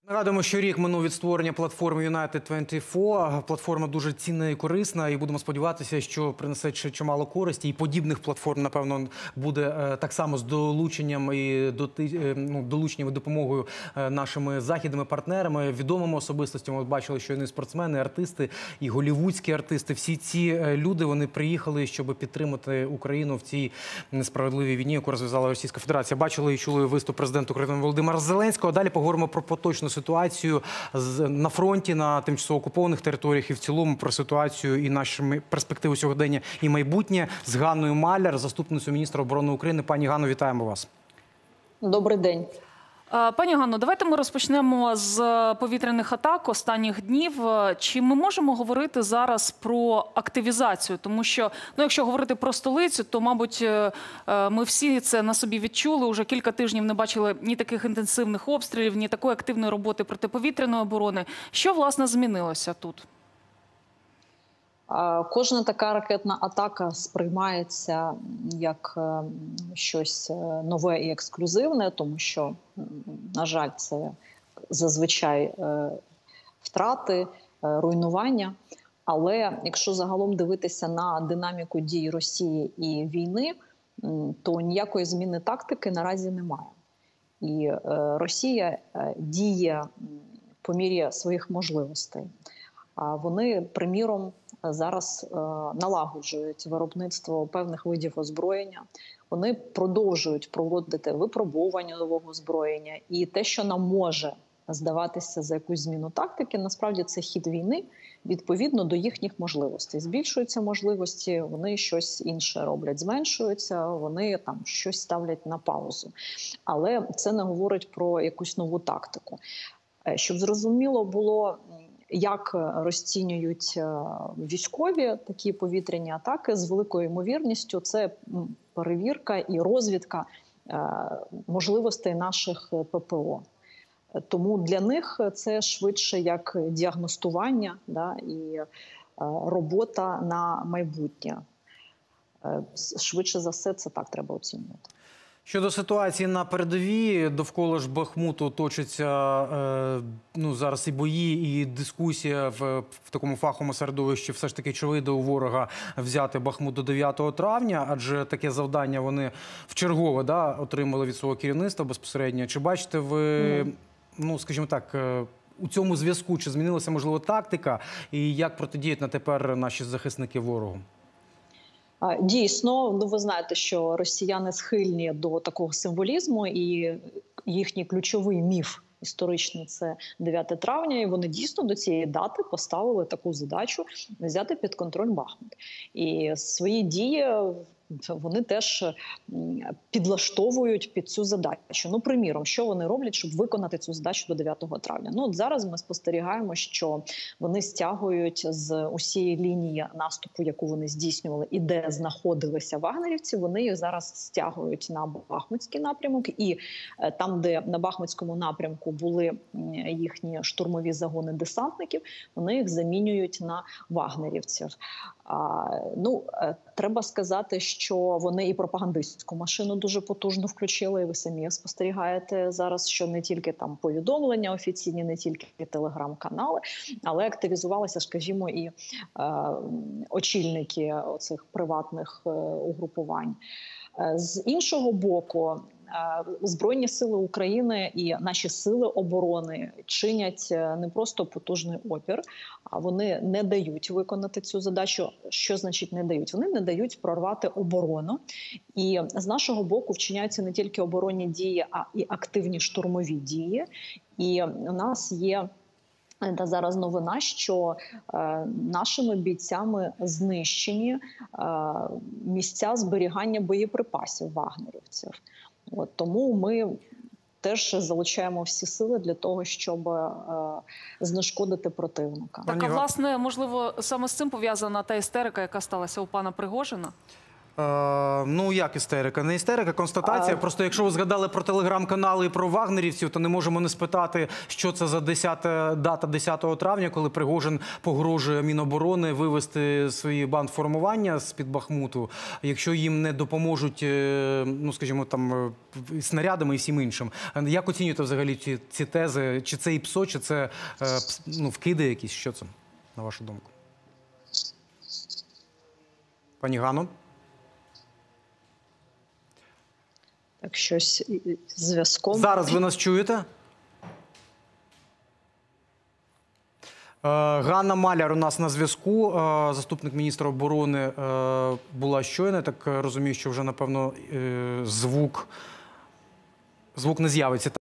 Нагадуємо, що рік минув від створення платформи United24. Платформа дуже цінна і корисна, і будемо сподіватися, що принесе ще чимало користі. І подібних платформ, напевно, буде так само з долученням і допомогою нашими західними партнерами, відомими особистостями. Ми бачили, що і спортсмени, артисти, і голівудські артисти. Всі ці люди, вони приїхали, щоб підтримати Україну в цій несправедливій війні, яку розв'язала Російська Федерація. Бачили і чули виступ президента України Володимира Зеленського. Далі поговоримо про поточну ситуацію на фронті, на тимчасово окупованих територіях і в цілому про ситуацію і наші перспективи сьогодення і майбутнє з Ганною Маляр, заступницею міністра оборони України. Пані Ганно, вітаємо вас. Добрий день. Пані Ганно, давайте ми розпочнемо з повітряних атак останніх днів. Чи ми можемо говорити зараз про активізацію? Тому що, якщо говорити про столицю, то, мабуть, ми всі це на собі відчули. Уже кілька тижнів не бачили ні таких інтенсивних обстрілів, ні такої активної роботи протиповітряної оборони. Що, власне, змінилося тут? Кожна така ракетна атака сприймається як щось нове і ексклюзивне, тому що, на жаль, це зазвичай втрати, руйнування. Але якщо загалом дивитися на динаміку дій Росії і війни, то ніякої зміни тактики наразі немає. І Росія діє по мірі своїх можливостей. Вони, приміром, зараз налагоджують виробництво певних видів озброєння. Вони продовжують проводити випробовування нового озброєння. І те, що нам може здаватися за якусь зміну тактики, насправді це хід війни відповідно до їхніх можливостей. Збільшуються можливості, вони щось інше роблять, зменшуються, вони там щось ставлять на паузу. Але це не говорить про якусь нову тактику. Щоб зрозуміло було, як розцінюють військові такі повітряні атаки, з великою ймовірністю це перевірка і розвідка можливостей наших ППО. Тому для них це швидше як діагностування, і робота на майбутнє. Швидше за все це так треба оцінювати. Щодо ситуації на передовій, довкола ж Бахмуту точаться зараз і бої, і дискусія в такому фаховому середовищі. Все ж таки, чи вийде у ворога взяти Бахмут до 9 травня, адже таке завдання вони вчергове отримали від свого керівництва безпосередньо. Чи бачите ви, скажімо так, у цьому зв'язку, чи змінилася, можливо, тактика, і як протидіють на тепер наші захисники ворогу? Дійсно, ви знаєте, що росіяни схильні до такого символізму, і їхній ключовий міф історичний – це 9 травня, і вони дійсно до цієї дати поставили таку задачу – взяти під контроль Бахмут. І свої дії вони теж підлаштовують під цю задачу. Приміром, що вони роблять, щоб виконати цю задачу до 9 травня? От зараз ми спостерігаємо, що вони стягують з усієї лінії наступу, яку вони здійснювали, і де знаходилися вагнерівці, вони їх зараз стягують на Бахмутський напрямок. І там, де на Бахмутському напрямку були їхні штурмові загони десантників, вони їх замінюють на вагнерівців. Треба сказати, що вони і пропагандистську машину дуже потужно включили, і ви самі спостерігаєте зараз, що не тільки там повідомлення офіційні, не тільки телеграм-канали, але активізувалися, скажімо, і очільники оцих приватних угрупувань. З іншого боку, Збройні сили України і наші сили оборони чинять не просто потужний опір, а вони не дають виконати цю задачу. Що значить не дають? Вони не дають прорвати оборону. І з нашого боку вчиняються не тільки оборонні дії, а і активні штурмові дії. І у нас є зараз новина, що нашими бійцями знищені місця зберігання боєприпасів вагнерівців. Тому ми теж залучаємо всі сили для того, щоб знешкодити противника. Так, а власне, можливо, саме з цим пов'язана та істерика, яка сталася у пана Пригожина? Ну, як істерика? Не істерика, констатація. Просто якщо ви згадали про телеграм-канали і про вагнерівців, то не можемо не спитати, що це за дата 10 травня, коли Пригожин погрожує Міноборони вивести свої бандформування з-під Бахмуту, якщо їм не допоможуть, ну, скажімо, там, снарядами і всім іншим. Як оцінюєте взагалі ці тези? Чи це ІПСО, чи це вкиди якісь? Що це, на вашу думку? Пані Ганно? Так, щось з зв'язком. Зараз ви нас чуєте? Ганна Маляр у нас на зв'язку, заступник міністра оборони була щойно. Так розумію, що вже, напевно, звук не з'явиться.